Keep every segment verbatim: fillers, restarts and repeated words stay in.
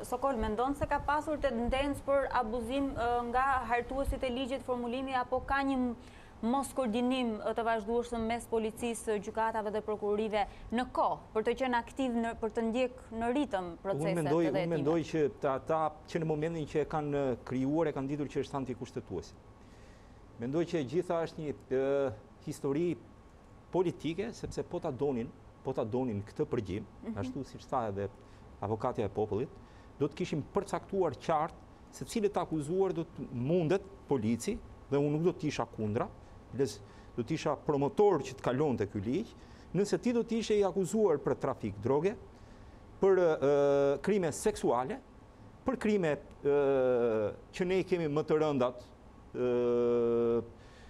Sokol, mendon se ka pasur tendencë për abuzim nga hartuesit e ligjit formulimi apo ka një mos koordinim të vazhdueshëm mes policisë, gjykatave dhe prokurorive në kohë për të qenë aktiv në, për të ndjek në ritëm proceset unë mendoj, të Unë mendoj që ata që në momentin që e kanë krijuar e kanë ditur që është antikushtetuese. Mendoj që gjitha është një e, histori politike, sepse po ta donin, po ta donin këtë përgjim, mm -hmm. ashtu siç tha edhe avokatja e popullit, do të kishim përcaktuar qartë se cilët akuzuar do të mundet polici, dhe unë nuk do të isha kundra, do të isha promotor që të kalonte ky ligj, nëse ti do të ishe i akuzuar për trafik droge, për uh, krime seksuale, për krime uh, që ne i kemi më të rëndat, uh,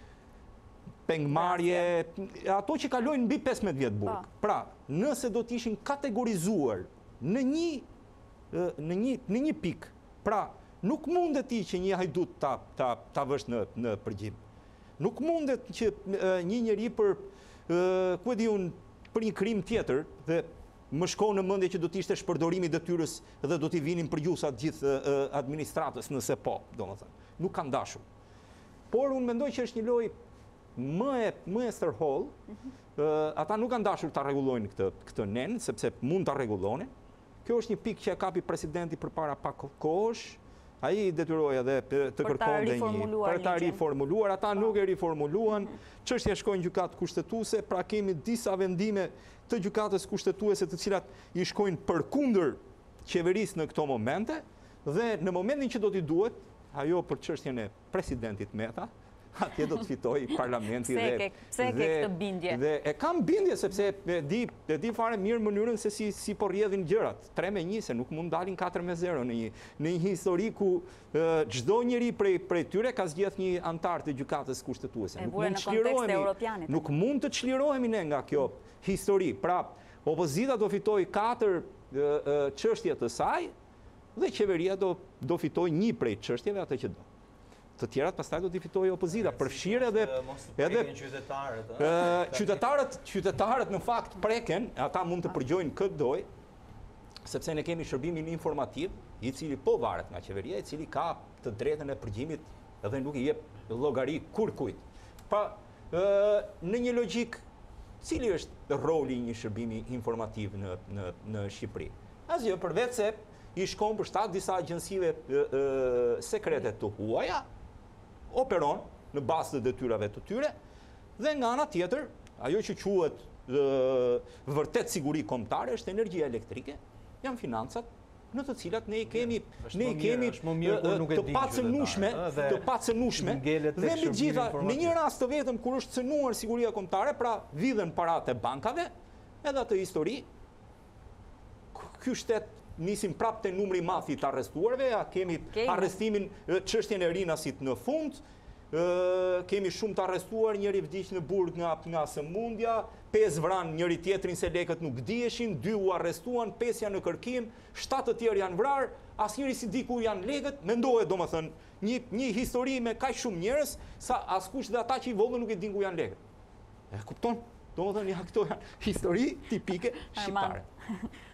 pengmarrje, ato që kalojnë mbi pesëmbëdhjetë vjet burg. Pra, nëse do të ishin kategorizuar në një në një në një pikë, pra nuk mundet ti që një hajdut ta ta ta vësh në në përgjim. Nuk mundet që uh, një njeri për uh, ku e di unë për një krim tjetër dhe më shkon në mendje që do të ishte shpërdorimi i detyrës dhe do t'i vinin përgjusat gjithë uh, administratës nëse po, domethënë. Nuk kanë dashur. Por unë mendoj që është një lojë më e më e stërholl. Mm-hmm. uh, ata nuk kanë dashur ta rregullojnë këtë këtë nen, sepse mund ta rregullonin. Kjo është një pikë që e kapi presidenti përpara pak kohësh. Ai i detyroi edhe të kërkonte një për ta riformuluar, ata nuk e riformuluan. Çështja shkoi në gjykatë kushtetuese, pra kemi disa vendime të gjykatës kushtetuese të cilat i shkojnë përkundër qeverisë në këto momente dhe në momentin që do t'i duhet, ajo për çështjen e presidentit Meta, atje do të fitoj parlamenti dhe pse e ke këtë bindje? Dhe e kam bindje sepse e di e di fare mirë mënyrën se si si po rrjedhin gjërat. tre me një se nuk mund dalin katër me zero në një në një histori ku çdo njeri prej prej tyre ka zgjedh një antar të gjykatës kushtetuese. Nuk mund të çlirohemi. Nuk mund të çlirohemi ne nga kjo histori. Pra, opozita do fitoj katër çështje të saj dhe qeveria do do fitoj një prej çështjeve atë që do. Të tjerat pastaj do t'i fitojë opozita, përfshirë edhe edhe qytetarët, qytetarët, qytetarët në fakt preken, ata mund të përgjojnë këtë doj, sepse ne kemi shërbimin informativ, i cili po varet nga qeveria, i cili ka të drejtën e përgjimit dhe nuk i jep llogari kurkujt. Pa në një logjik, cili është roli i një shërbimi informativ në në në Shqipëri? Asgjë përveç se i shkon për shtat disa agjensive sekrete të huaja, operon në bazë të detyrave të tyre, dhe nga ana tjetër, ajo që quhet vërtet siguri kombëtare është energjia elektrike, janë financat në të cilat ne i kemi ne i kemi të pacënueshme, të pacënueshme dhe me gjitha në një rast të vetëm kur është cënuar siguria kombëtare, pra vidhen paratë e bankave, edhe atë histori, ky shtet nisim prapë te numri i madh i të arrestuarve, ja kemi arrestimin çështjen e Rinasit në fund, kemi shumë të arrestuar, njëri vdiq në burg nga nga sëmundja, pesë vran njëri tjetrin se lekët nuk dieshin, dy u arrestuan, pesë janë në kërkim, shtatë të tjerë janë vrarë, asnjëri si di ku janë lekët, mendohet domethënë një një histori me kaq shumë njerëz sa askush dhe ata që i vogël nuk e din ku janë lekët. E kupton? Domethënë ja këto janë histori tipike shqiptare.